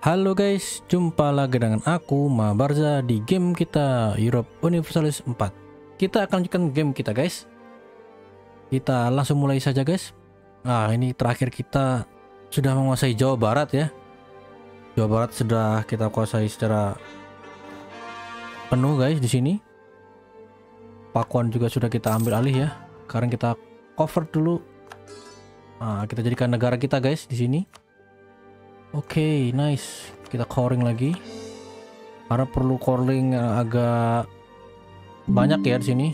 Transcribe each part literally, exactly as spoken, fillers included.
Halo guys, jumpa lagi dengan aku Mabarza di game kita Europe Universalis empat. Kita akan lanjutkan game kita guys. Kita langsung mulai saja guys. Nah, ini terakhir kita sudah menguasai Jawa Barat ya. Jawa Barat sudah kita kuasai secara penuh guys di sini. Pakuan juga sudah kita ambil alih ya. Sekarang kita cover dulu. Nah, kita jadikan negara kita guys di sini. Oke, okay, nice. Kita coring lagi. Karena perlu coring agak banyak ya di sini.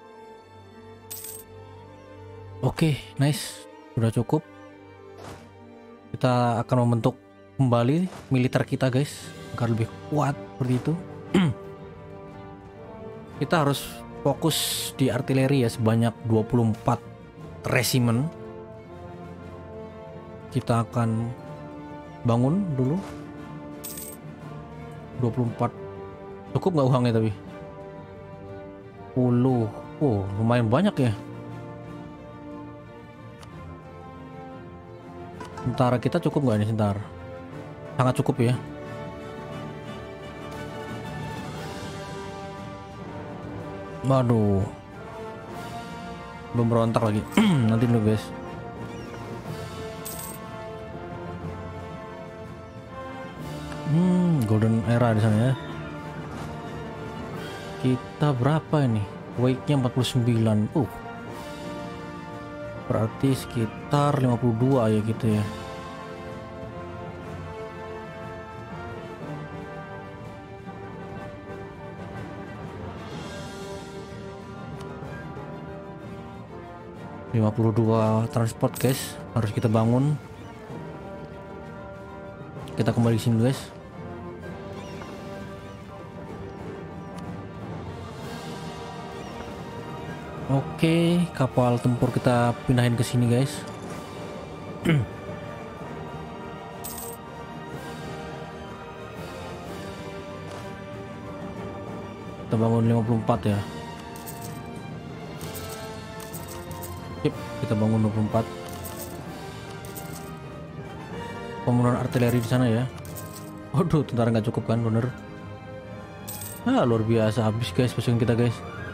Oke, okay, nice. Sudah cukup. Kita akan membentuk kembali militer kita, guys, agar lebih kuat seperti itu. Kita harus fokus di artileri ya, sebanyak dua puluh empat resimen. Kita akan bangun dulu dua puluh empat. Cukup nggak uangnya tapi sepuluh. Oh, lumayan banyak ya. Tentara kita cukup nggak nih sebentar? Sangat cukup ya. Waduh, belum berontak lagi. Nanti dulu guys. Hmm, golden era di sana ya. Kita berapa ini? Weight-nya empat puluh sembilan. Uh. Berarti sekitar lima puluh dua ya gitu ya. lima puluh dua transport guys, harus kita bangun. Kita kembali ke sini guys. Oke, kapal tempur kita pindahin ke sini guys. Kita bangun lima puluh empat ya. Sip, kita bangun dua puluh empat. Pembunuhan artileri di sana ya. Waduh, tentara nggak cukup kan, bener. Ah, luar biasa habis guys pasukan kita guys.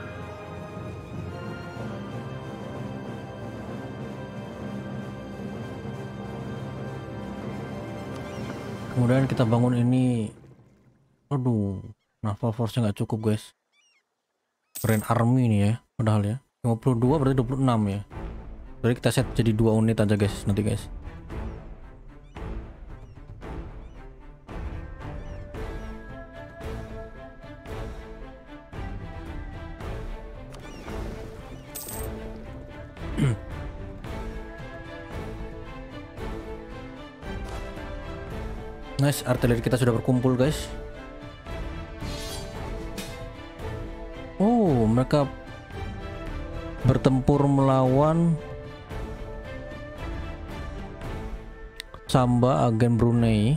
Kemudian kita bangun ini. Aduh, naval force-nya nggak cukup guys. Grand army ini ya, padahal ya. lima puluh dua berarti dua puluh enam ya. Jadi kita set jadi dua unit aja guys nanti guys. Nice, artileri kita sudah berkumpul guys. Oh, mereka bertempur melawan Samba, agen Brunei.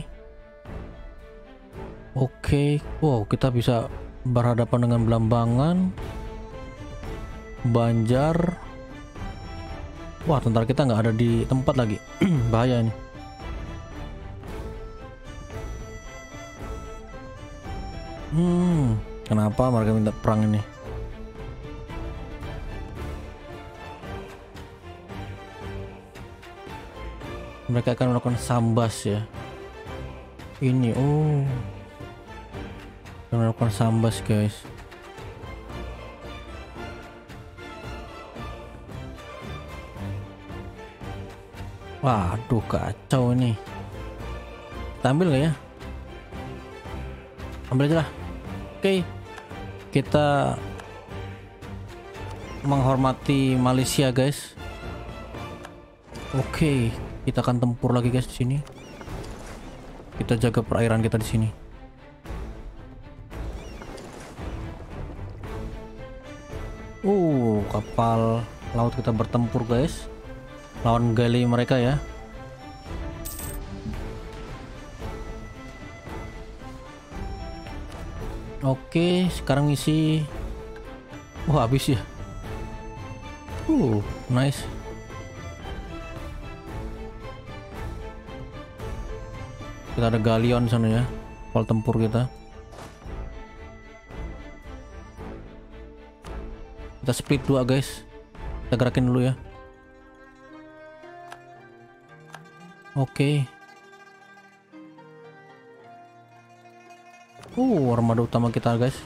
Oke, wow, kita bisa berhadapan dengan Belambangan, Banjar. Wah, tentara kita nggak ada di tempat lagi. Bahaya nih. Hmm, kenapa mereka minta perang ini? Mereka akan melakukan sambas ya. Ini, oh, akan melakukan sambas guys. Waduh, kacau ini. Kita ambil nggak ya? Ambil aja lah. Oke, kita menghormati Malaysia guys. Oke, kita akan tempur lagi guys di sini. Kita jaga perairan kita di sini. Uh, kapal laut kita bertempur guys, lawan gali mereka ya. Oke, sekarang isi. Wah, habis ya. Uh, nice. Kita ada galion sana ya, kapal tempur kita. Kita split dua guys. Kita gerakin dulu ya. Oke. Uh, armada utama kita guys.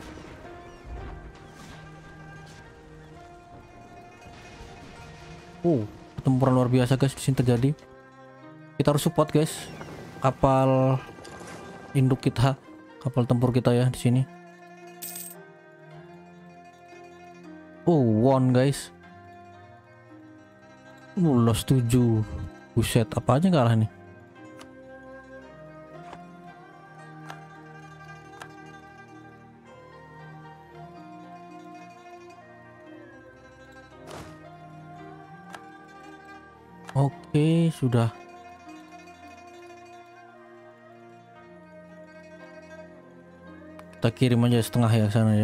Uh, pertempuran luar biasa guys di sini terjadi. Kita harus support guys. Kapal induk kita, kapal tempur kita ya di sini. Oh, one guys. Uh, lost tujuh. Buset, apa aja kalah nih. Oke, sudah. Kita kirim aja setengah ya ke sana ya.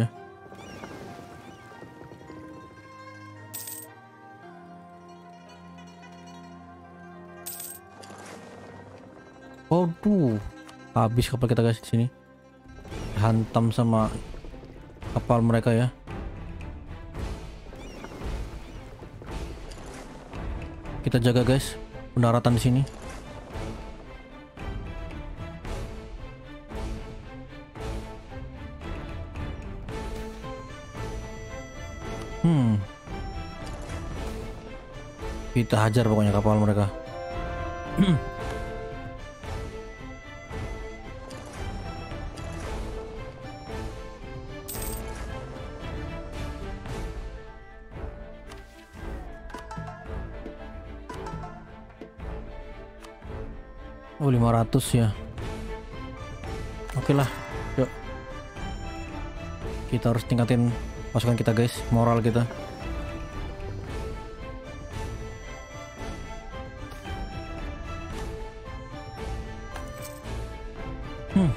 Waduh, habis kapal kita guys di sini. Hantam sama kapal mereka ya. Kita jaga guys pendaratan di sini. Hmm. Kita hajar pokoknya kapal mereka. Oh, lima ratus ya. Oke lah, yuk. Kita harus tingkatin pasukan kita guys, moral kita. Hmm.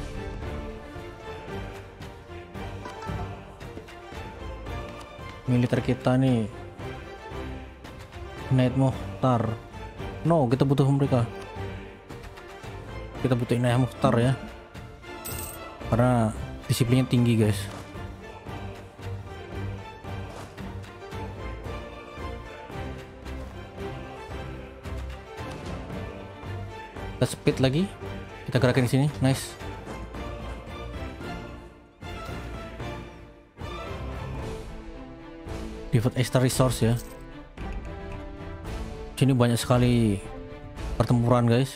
Militer kita nih Knight Mukhtar. No, kita butuh mereka. Kita butuh Inayah Mukhtar ya, karena disiplinnya tinggi guys. Kita speed lagi, kita gerakin di sini. Nice. Devote extra resource ya. Sini banyak sekali pertempuran guys.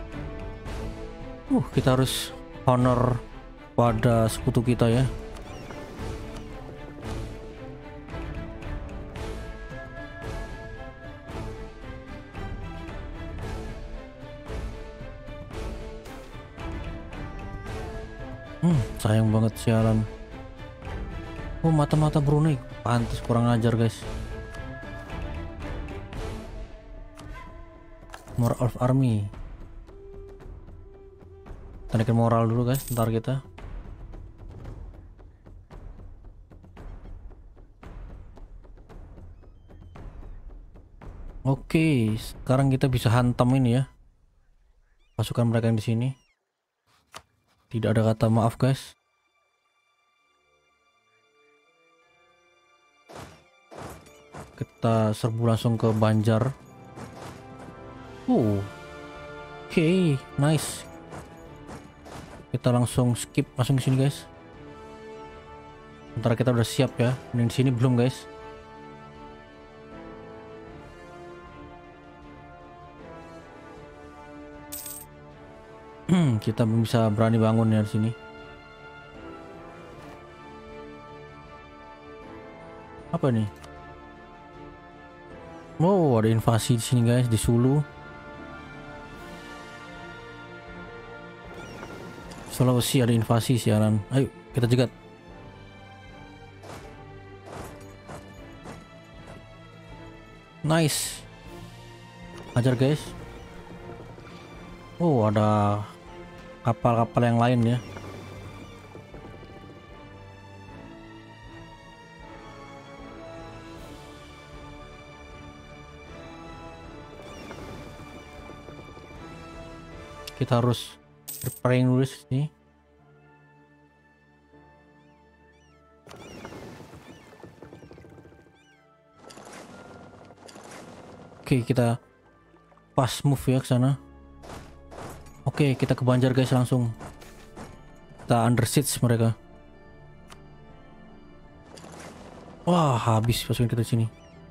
Uh, kita harus honor pada sekutu kita ya. Hmm, sayang banget sialan. Oh, mata-mata Brunei. Pantes kurang ajar guys. More of army. Tarikin moral dulu guys, ntar kita. Oke, sekarang kita bisa hantam ini ya, pasukan mereka yang di sini. Tidak ada kata maaf guys. Kita serbu langsung ke Banjar. Oh, oke, okay, nice. Kita langsung skip langsung ke sini guys. Sementara kita udah siap ya. Ini di sini belum guys. Kita belum bisa berani bangun ya di sini. Apa nih? Oh, ada invasi di sini guys, di Sulu. Sulawesi ada invasi siaran. Ayo kita jegat. Nice. Ajar guys. Oh, ada kapal-kapal yang lain ya. Kita harus Preparing dulu sini. Oke, kita fast move ya ke sana. Oke, kita ke Banjar guys langsung. Kita under siege mereka. Wah, habis pasukan kita sini.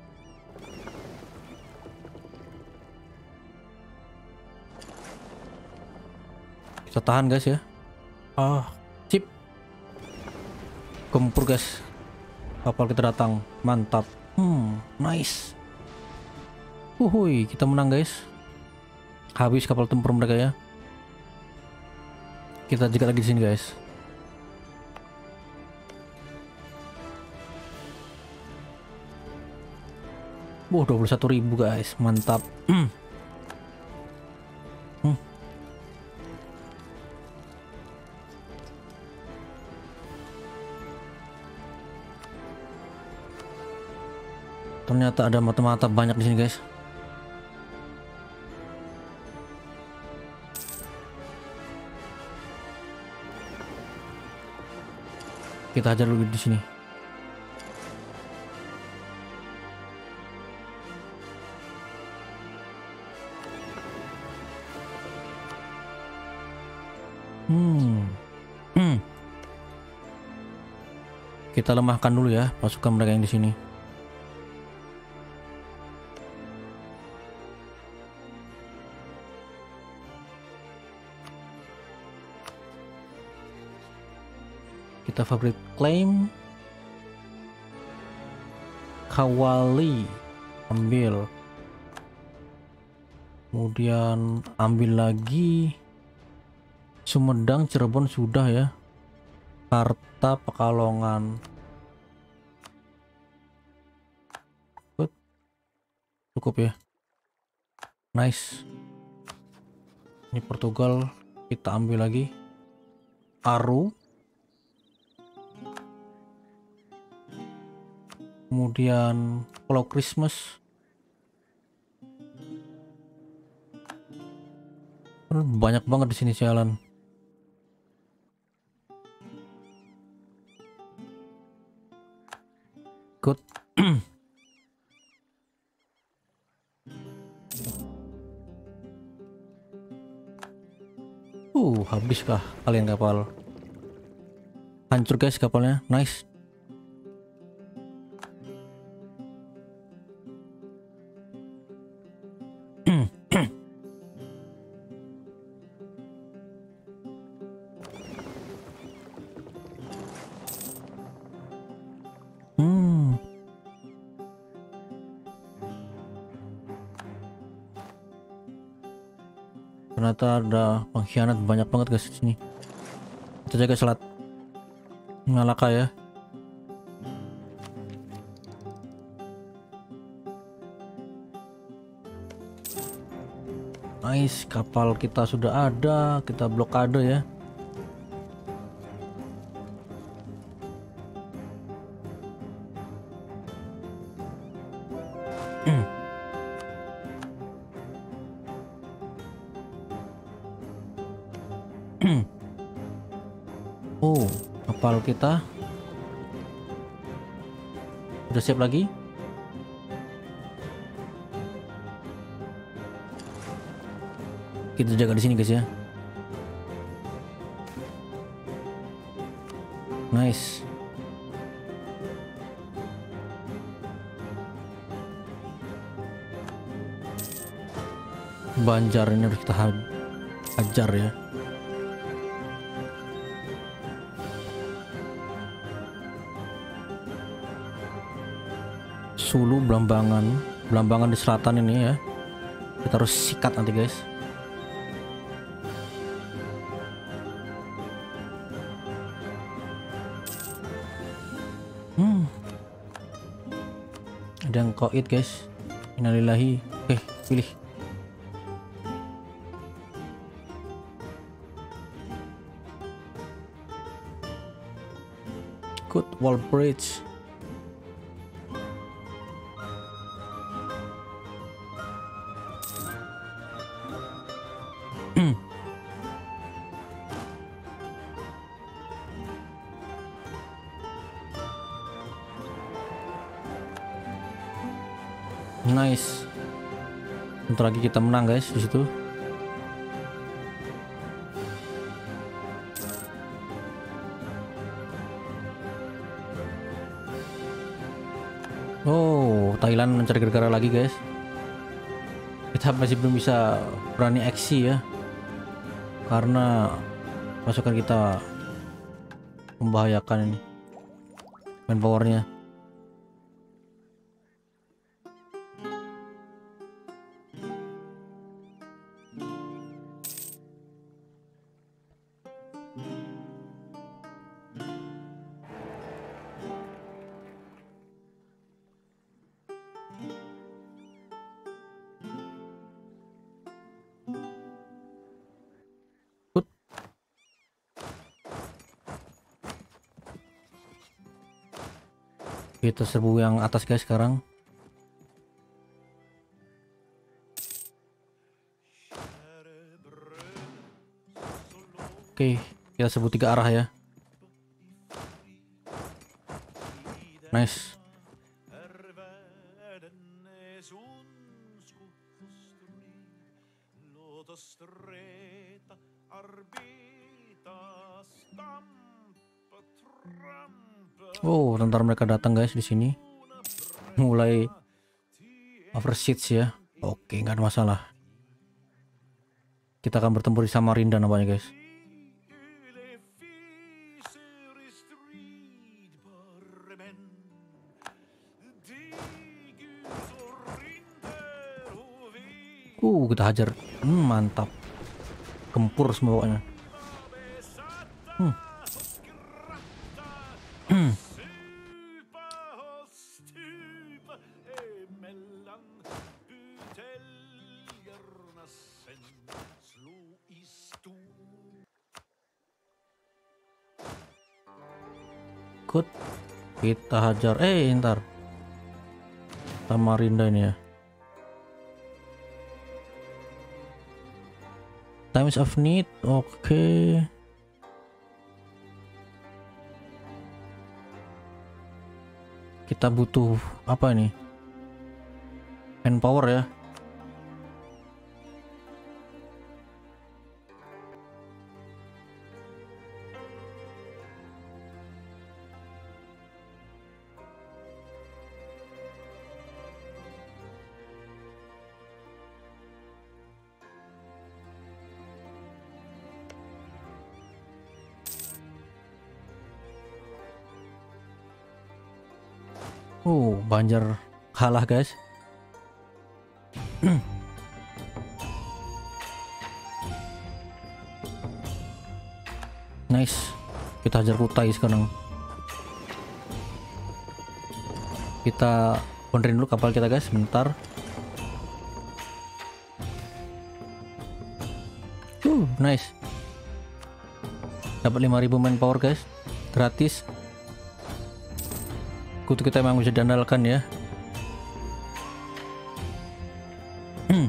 Kita tahan guys ya. Ah, sip. Gempur guys. Kapal kita datang. Mantap. Hmm, nice. Uhuy, kita menang guys. Habis kapal tempur mereka ya. Kita jegat lagi di sini guys. Wah, dua puluh satu ribu guys. Mantap. Hmm. Hmm. Ternyata ada mata-mata banyak di sini guys. Kita hajar dulu di sini. Hmm. Hmm. Kita lemahkan dulu ya pasukan mereka yang di sini. Kita fabric claim. Kawali ambil. Kemudian ambil lagi Sumedang, Cirebon sudah ya. Karta, Pekalongan. Cukup ya. Nice. Ini Portugal kita ambil lagi. Aru. Kemudian Pulau Christmas. Banyak banget di sini sialan. Good. uh, habiskah kalian kapal? Hancur guys kapalnya. Nice. Hmm. Ternyata ada pengkhianat banyak banget guys di sini. Kita jaga selat Malaka ya. Nice, kapal kita sudah ada, kita blokade ya. Oh, kapal kita udah siap lagi. Kita jaga di sini guys ya. Nice. Banjar ini harus kita hajar ya. Sulu, Blambangan, Blambangan di selatan ini ya. Kita harus sikat nanti guys. Hmm. Ada yang koit guys. Innalillahi. Oke, pilih. Good wall bridge. Nice. Bentar lagi kita menang guys di situ. Oh, Thailand mencari gara-gara lagi guys. Kita masih belum bisa berani aksi ya, karena pasukan kita membahayakan ini manpowernya. Kita serbu yang atas guys sekarang. Oke, kita serbu tiga arah ya. Nice. Oh, tentara mereka datang guys di sini. Mulai overseas ya. Oke, nggak ada masalah. Kita akan bertempur di Samarinda namanya guys. Uh, kita hajar. Hmm, mantap. Gempur semua pokoknya. Hmm. Hmm. Good. Kita hajar. Eh, ntar Samarinda ini ya. Times of need. Oke. Okay. Kita butuh apa nih? Manpower ya. Oh, Banjar kalah guys. Nice. Kita hajar Kutai sekarang. Kita benerin dulu kapal kita guys, bentar. Uh, nice. Dapat lima ribu manpower guys, gratis. Kutu kita memang bisa diandalkan ya. Hmm.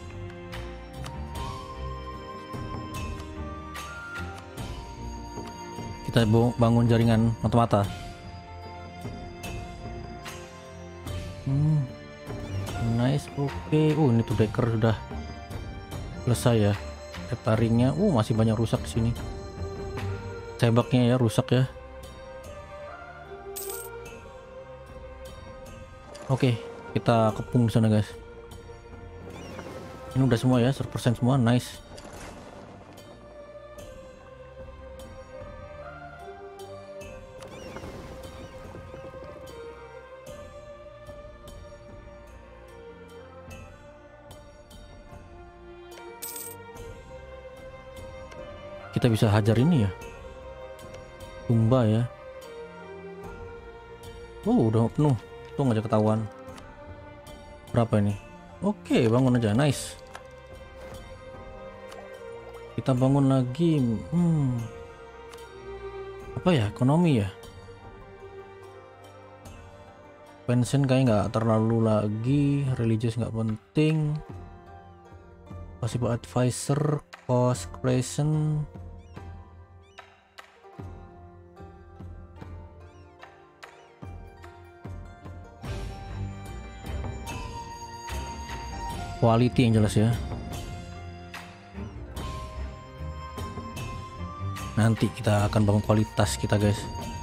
Kita bangun jaringan mata-mata. Hmm. Nice, oke. Okay. Uh, ini tuh decker sudah selesai ya. Repairingnya, uh masih banyak rusak di sini. Sebaknya ya rusak ya. Oke, kita kepung di sana guys. Ini udah semua ya, seratus persen semua, nice. Kita bisa hajar ini ya, Tumba ya. Oh, udah penuh. Tuh aja ketahuan. Berapa ini? Oke, bangun aja, nice. Kita bangun lagi. Hmm. Apa ya? Ekonomi ya. Pension kayak nggak terlalu lagi. Religious nggak penting. Possible advisor, cost creation. quality yang jelas ya. Nanti kita akan bangun kualitas kita guys.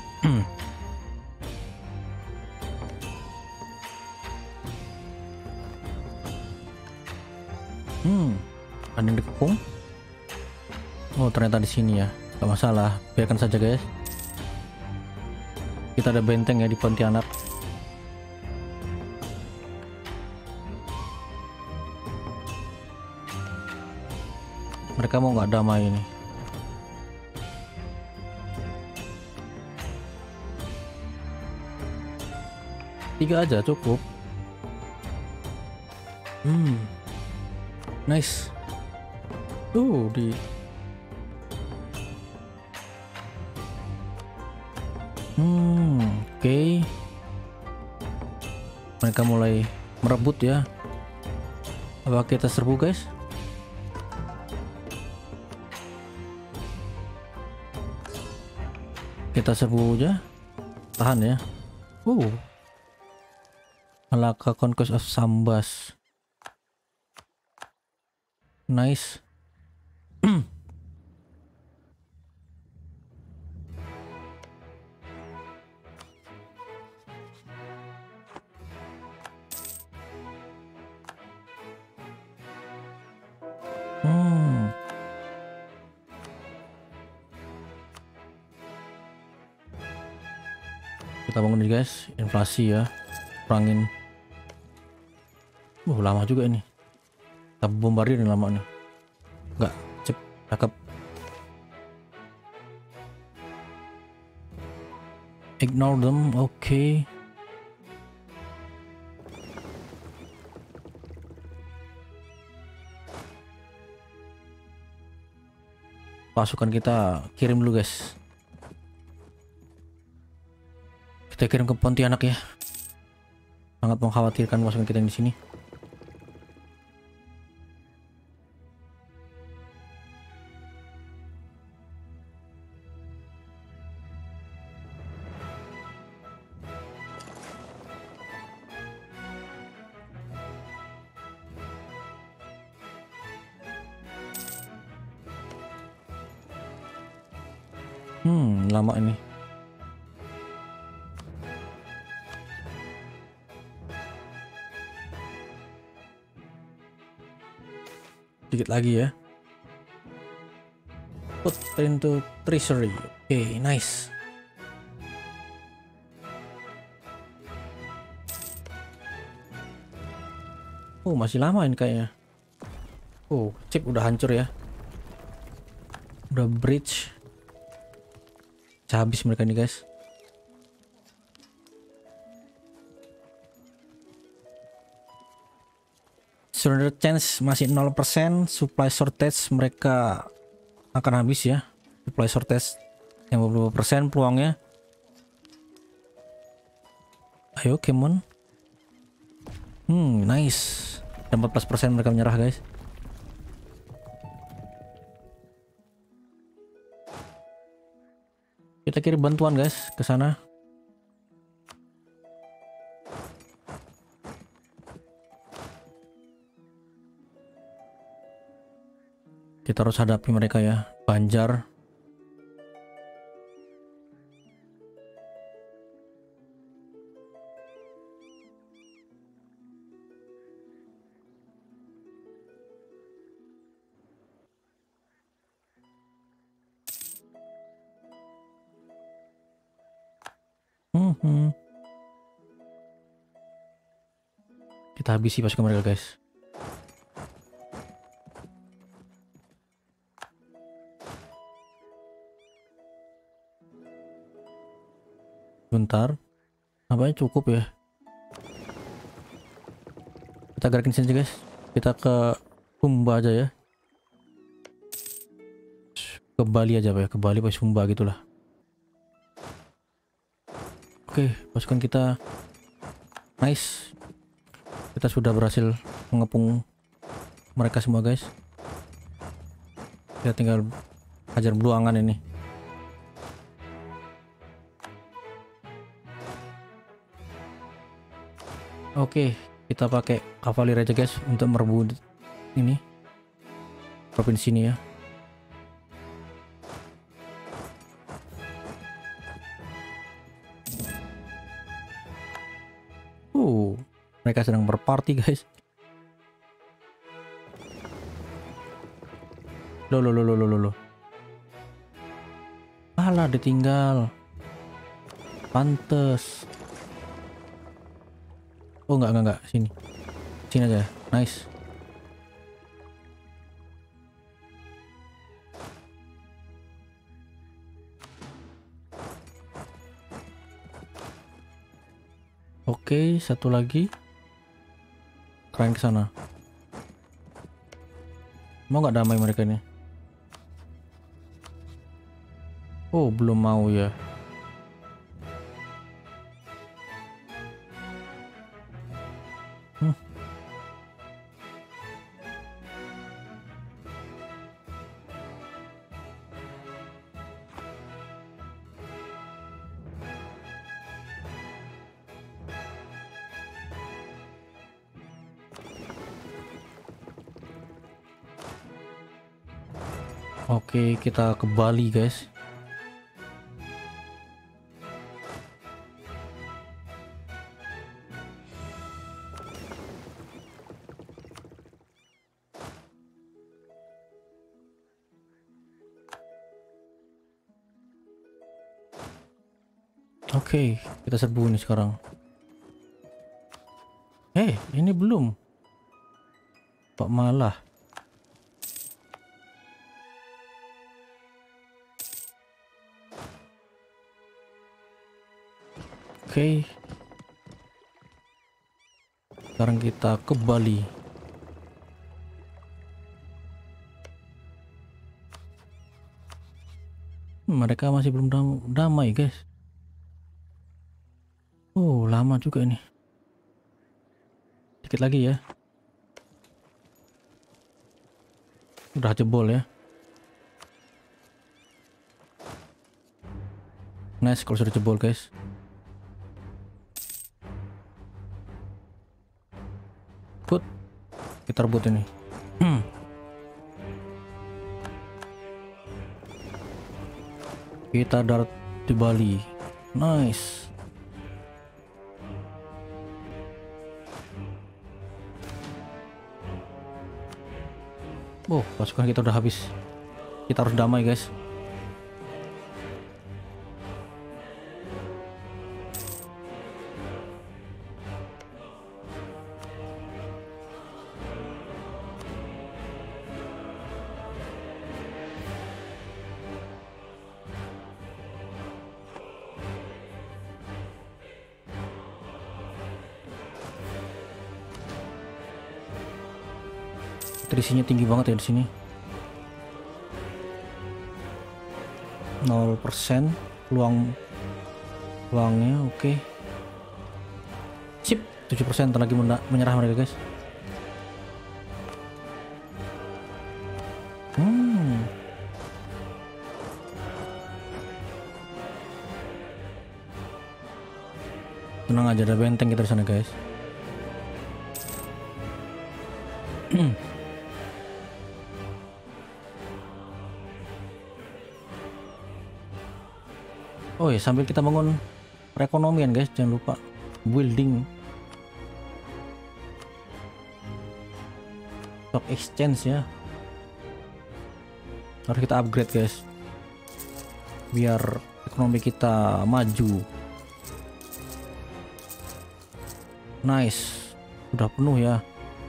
Hmm, ada yang dikepung. Oh ternyata di sini ya, gak masalah, biarkan saja guys. Kita ada benteng ya di Pontianak. Mereka mau nggak damai ini. Tiga aja cukup. Hmm, nice. Uh di Hmm, oke. Okay. Mereka mulai merebut ya. Apa kita serbu guys? Kita serbu aja. Tahan ya. Uh. Malaka Conquest of Sambas. Nice. Hmm. Kita bangun nih guys, inflasi ya, perangin. Uh lama juga ini. Kita bombardir nih lama nih. Enggak, cep, cakep. Ignore them, oke. Okay. Pasukan kita kirim dulu guys. Kita kirim ke Pontianak ya. Sangat mengkhawatirkan pasukan kita yang di sini. Hmm, lama ini. Sedikit lagi ya. Put into treasury. Oke, okay, nice. Oh, masih lama ini kayaknya. Oh, chip udah hancur ya. Udah bridge. Habis mereka nih guys. Surrender chance masih nol persen. Supply shortage mereka akan habis ya. Supply shortage yang beberapa persen peluangnya. Ayo come on. Hmm nice. empat belas persen mereka menyerah guys. Kita kirim bantuan guys ke sana. Kita harus hadapi mereka ya, Banjar. Hmm. Kita habisi pasukan mereka guys. Bentar, apanya cukup ya? Kita gerakin sini guys. Kita ke Sumba aja ya. Ke Bali aja pak ya, ke Bali pak Sumba gitulah. Oke, pasukan kita nice. Kita sudah berhasil mengepung mereka semua guys. Kita tinggal hajar beluangan ini. Oke, Kita pakai kavaleri aja guys untuk merebut ini provinsi ini ya. Uh, mereka sedang berparty guys. Loh loh loh loh loh loh. Alah, ditinggal. Pantes. Oh enggak enggak enggak, sini. Sini aja. Nice. Oke, satu lagi. Keren ke sana. Mau nggak damai mereka ini? Oh, belum mau ya. Hmm. Oke, kita ke Bali guys. Oke, kita serbu nih sekarang. Eh, ini belum. Pak malah. Oke. Sekarang kita ke Bali. Mereka masih belum dam- damai guys. Oh, lama juga ini. Dikit lagi ya. Udah jebol ya. Nice kalau sudah jebol guys. Put. Kita rebut ini. Hmm. Kita darat di Bali. Nice. Oh, pasukan kita udah habis. Kita harus damai guys. Trisinya tinggi banget ya di sini. nol persen peluang peluangnya oke. Okay. Sip, tujuh persen lagi menyerah mereka guys. Hmm. Tenang aja, ada benteng kita di sana guys. Oh ya, sambil kita bangun perekonomian guys, jangan lupa building stock exchange ya. Harus kita upgrade guys, biar ekonomi kita maju. Nice, udah penuh ya.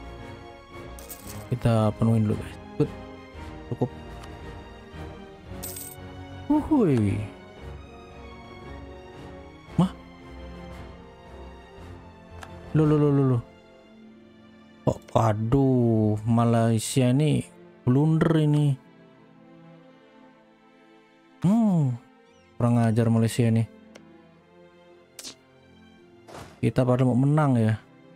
Kita penuhin dulu guys. Good, cukup. Wuhui. Loh, loh, loh, loh. Oh, aduh, Malaysia ini blunder ini. Hmm, kurang ajar Malaysia ini. Kita pada mau menang ya.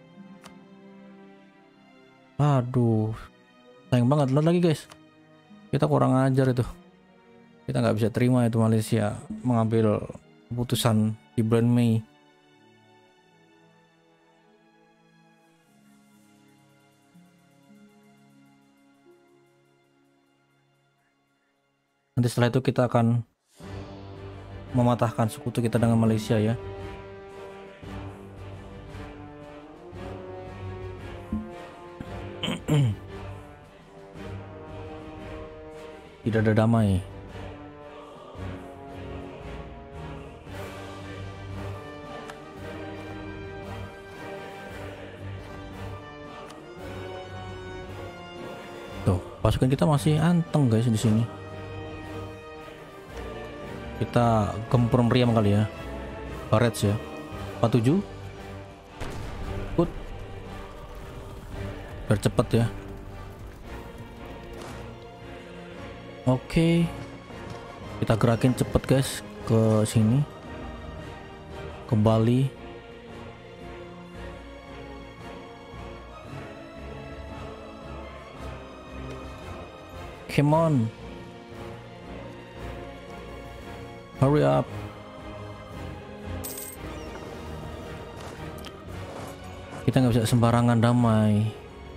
Aduh, sayang banget. Lihat lagi guys, kita kurang ajar itu. Kita nggak bisa terima itu Malaysia mengambil keputusan di bulan Mei. Nanti setelah itu kita akan mematahkan sekutu kita dengan Malaysia ya. Tidak ada damai. Tuh, pasukan kita masih anteng guys di sini. Kita gempur meriam kali ya. Barrets ya. empat puluh tujuh. Put. Biar cepet ya. Oke. Kita gerakin cepet guys ke sini. Ke Bali. Come on. Hurry up. Kita nggak bisa sembarangan damai.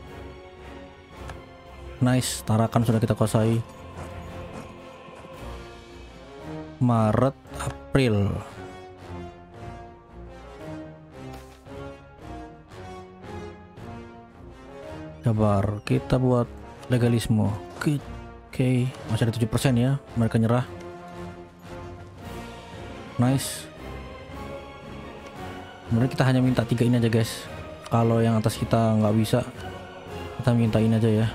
Nice, Tarakan sudah kita kuasai. Maret, April. Sabar, kita buat legalisme. Oke, okay. Masih ada tujuh persen ya. Mereka nyerah. Nice. Sebenarnya kita hanya minta tiga ini aja guys. Kalau yang atas kita nggak bisa, kita mintain aja ya.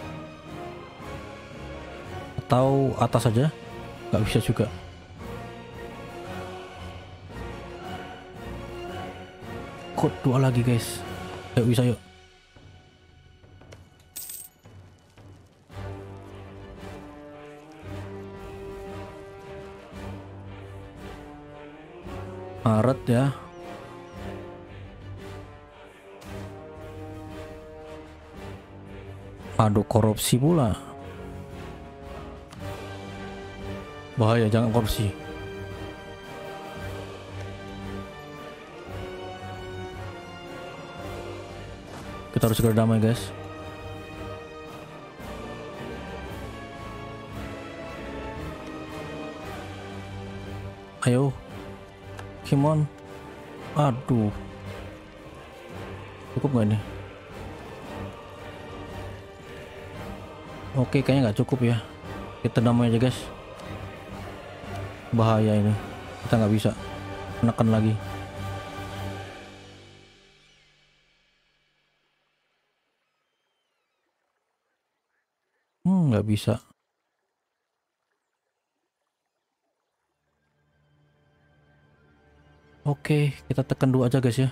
Atau atas aja, nggak bisa juga. Kok dua lagi guys? Nggak bisa yuk. Maret ya. Aduh, korupsi pula. Bahaya, jangan korupsi. Kita harus segera damai guys. Ayo. Come on. Aduh. Cukup nggak nih? Oke, kayaknya nggak cukup ya. Kita damai aja guys. Bahaya ini. Kita nggak bisa menekan lagi. Hmm, nggak bisa. Oke, kita tekan dua aja guys ya.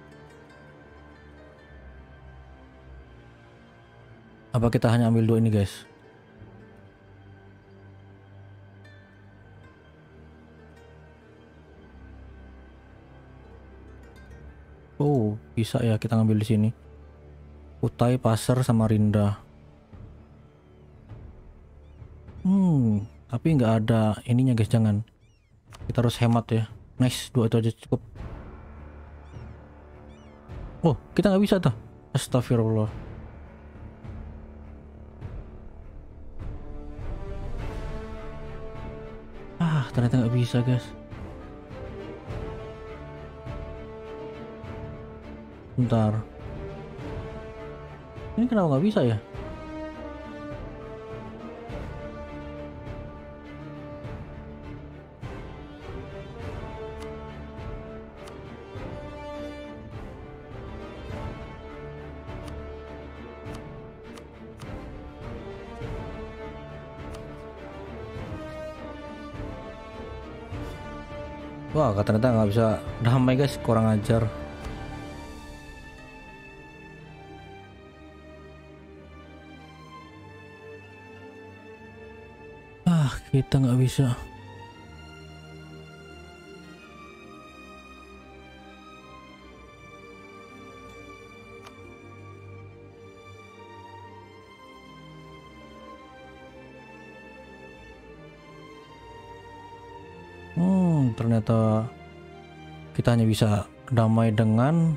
Apa kita hanya ambil dua ini guys? Oh, bisa ya kita ngambil di sini. Kutai, Pasir, sama Rinda. Hmm, tapi nggak ada ininya guys, jangan. Kita harus hemat ya. Nice, dua itu aja cukup. Oh, kita nggak bisa tuh. Astagfirullah. Ah, ternyata nggak bisa guys. Bentar. Ini kenapa nggak bisa ya? Wah, ternyata nggak bisa damai guys, kurang ajar. Ah, kita nggak bisa. Hmm, ternyata kita hanya bisa damai dengan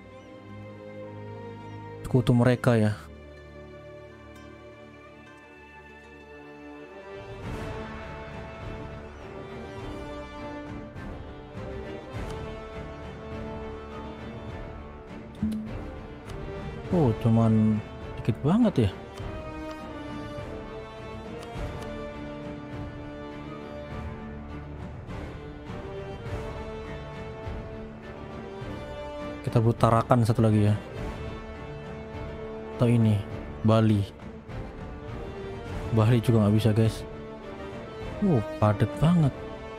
sekutu mereka ya. Oh, cuman dikit banget ya. Kita utarakan satu lagi ya. Atau ini, Bali. Bali juga nggak bisa guys. Oh, padat banget.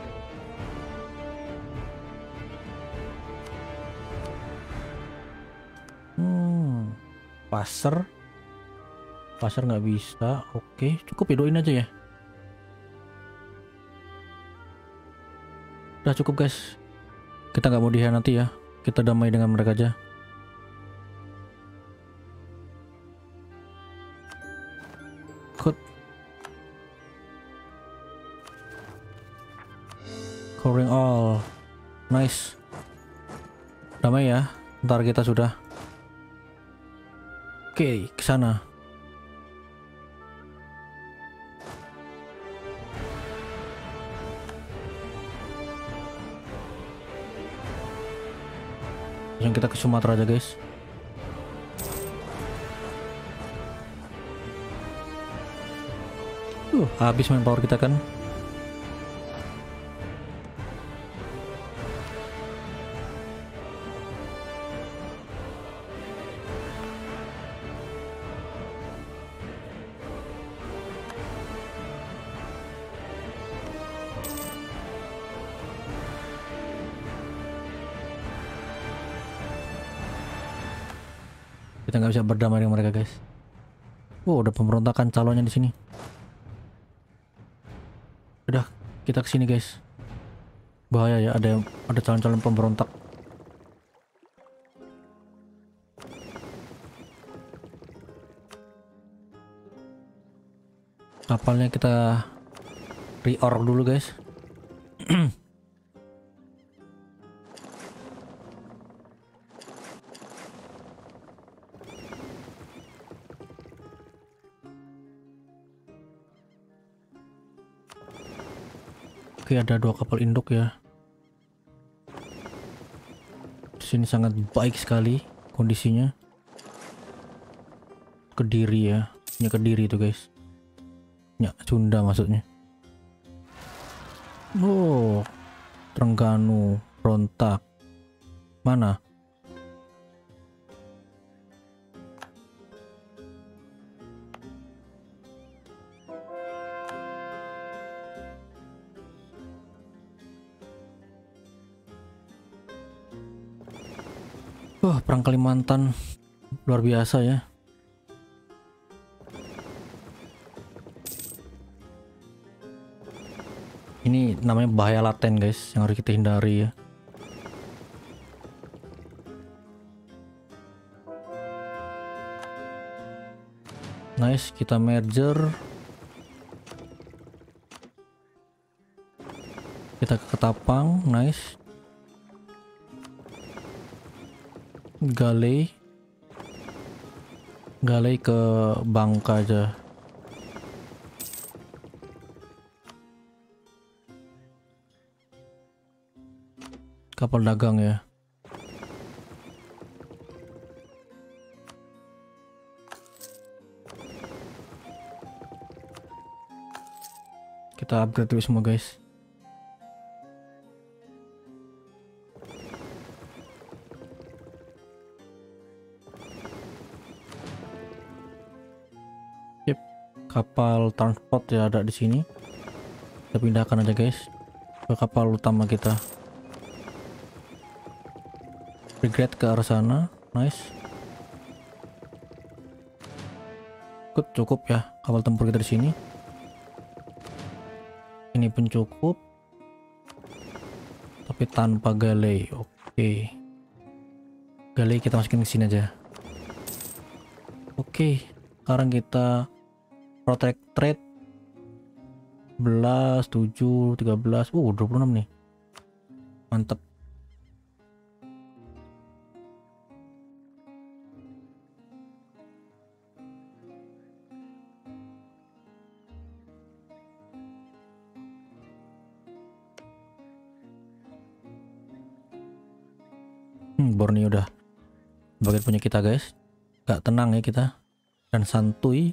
Hmm, pasar. Pasar nggak bisa. Oke, cukup ya, doain aja ya. Udah cukup guys. Kita nggak mau dihianati ya. Kita damai dengan mereka aja. Kut. Covering all. Nice. Damai ya. Ntar kita sudah. Oke, ke sana. Langsung kita ke Sumatera aja guys. Uh, habis manpower kita kan. Kita nggak bisa berdamai dengan mereka guys. Oh, udah pemberontakan calonnya di sini. Udah, kita ke sini guys. Bahaya ya, ada ada calon-calon pemberontak. Kapalnya kita reorg dulu guys. Oke, ada dua kapal induk ya. Di sini sangat baik sekali kondisinya. Kediri ya, punya Kediri itu guys. Ya, Sunda maksudnya. Oh, Trengganu, Berontak. Mana? Wah, perang Kalimantan luar biasa ya. Ini namanya bahaya laten guys, yang harus kita hindari ya. Nice, kita merger. Kita ke Ketapang, nice. Galei. Galei ke Bangka aja. Kapal dagang ya. Kita upgrade dulu semua guys. Yep, kapal transport ya ada di sini. Kita pindahkan aja guys ke kapal utama kita. Frigate ke arah sana, nice. Cukup cukup ya kapal tempur kita di sini. Ini pun cukup, tapi tanpa galei. Oke, galei kita masukin ke sini aja. Oke, sekarang kita protect trade sebelas, tujuh, tiga belas, uh dua puluh enam nih. Mantap. Hmm, Borneo udah bagian punya kita guys. gak tenang ya kita, dan santuy.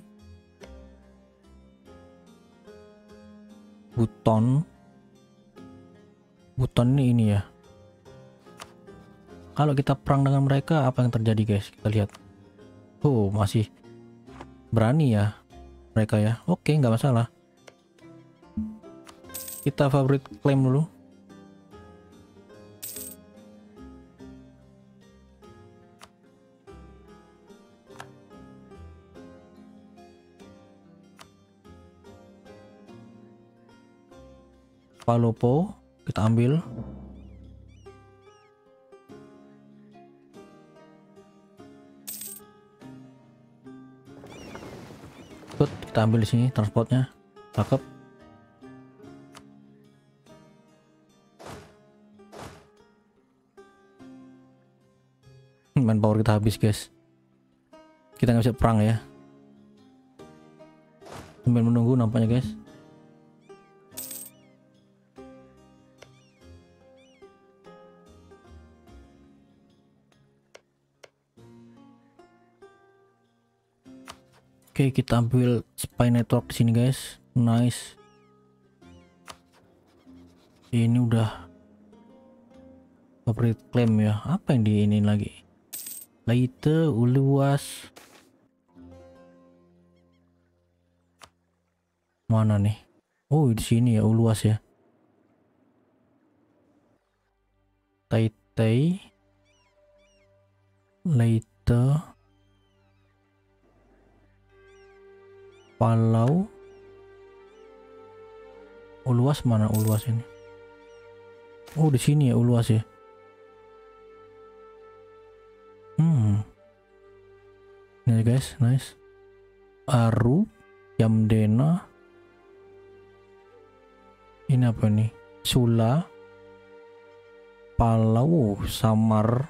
Buton Buton ini ini ya, kalau kita perang dengan mereka apa yang terjadi guys, kita lihat. Oh masih berani ya mereka ya, oke nggak masalah. Kita favorite claim dulu. Palopo kita ambil. Good, kita ambil di sini transportnya. Cakep. Manpower kita habis guys. Kita nggak bisa perang ya. Sambil menunggu nampaknya guys. Oke, kita ambil spy network di sini guys. Nice. Ini udah favorite claim ya. Apa yang di ini lagi? Laite, Uluas. Mana nih? Oh, di sini ya Uluas ya. Taitai, Laite, Palau, Uluas. Mana Uluas ini? Oh di sini ya Uluas ya. Hmm. Ini guys, nice. Aru, Yamdena. Ini apa nih? Sula, Palau, Samar.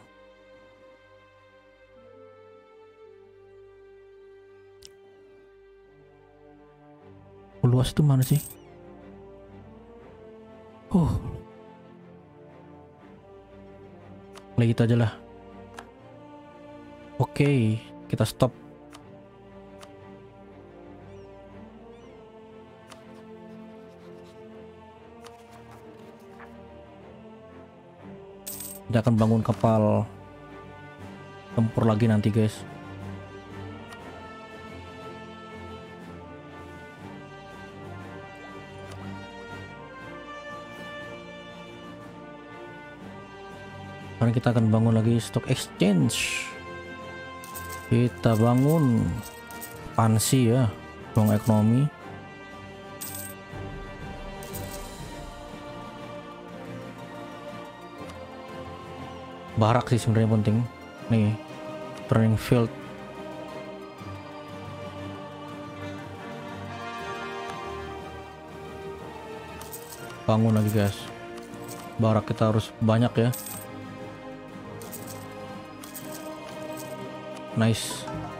Uluas itu mana sih? Oh, lagi aja lah. Oke, kita stop. Kita akan bangun kapal tempur lagi nanti guys. Karena kita akan bangun lagi stock exchange. Kita bangun pansi ya, bank ekonomi. Barak sih sebenarnya penting. Nih, training field. Bangun lagi guys. Barak kita harus banyak ya. Nice.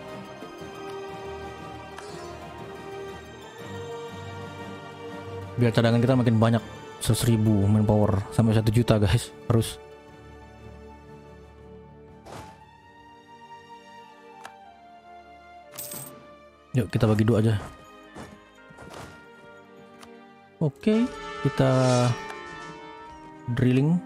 Biar cadangan kita makin banyak. Seribu manpower sampai satu juta guys. Harus. Yuk kita bagi dua aja. Oke, kita drilling.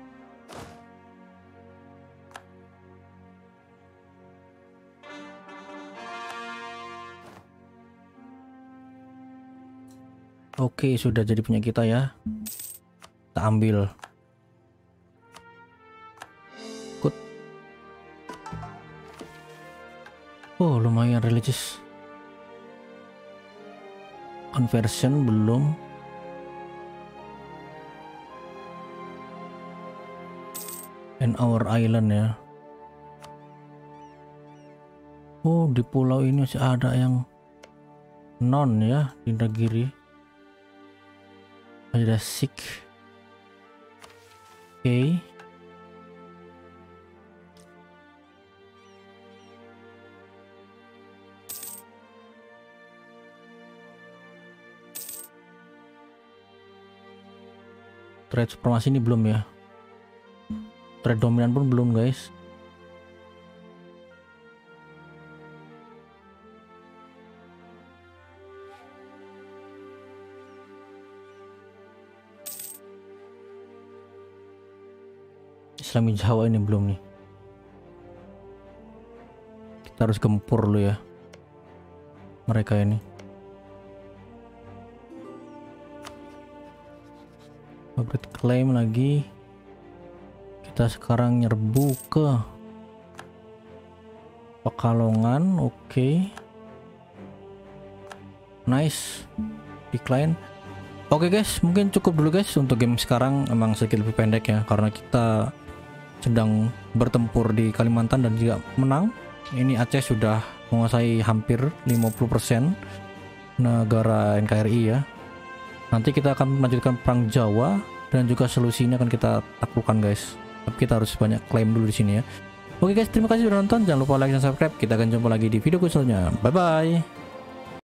Oke, sudah jadi punya kita ya. Kita ambil. Kut. Oh, lumayan religious. Conversion belum. And our island ya. Oh, di pulau ini masih ada yang non ya, di negeri. Ada Sikh. Oke. Okay. Trade supremasi ini belum ya. Trade dominan pun belum guys. Islami Jawa ini belum nih. Kita harus gempur dulu ya mereka ini. Upgrade claim lagi. Kita sekarang nyerbu ke Pekalongan. Oke, okay. Nice. Decline. Oke okay guys, mungkin cukup dulu guys untuk game sekarang. Emang sedikit lebih pendek ya, karena kita sedang bertempur di Kalimantan dan juga menang. Ini Aceh sudah menguasai hampir lima puluh persen negara N K R I ya. Nanti kita akan melanjutkan perang Jawa dan juga solusi ini akan kita taklukkan guys. Tapi kita harus banyak klaim dulu di sini ya. Oke guys, terima kasih sudah nonton. Jangan lupa like dan subscribe. Kita akan jumpa lagi di video selanjutnya. Bye bye.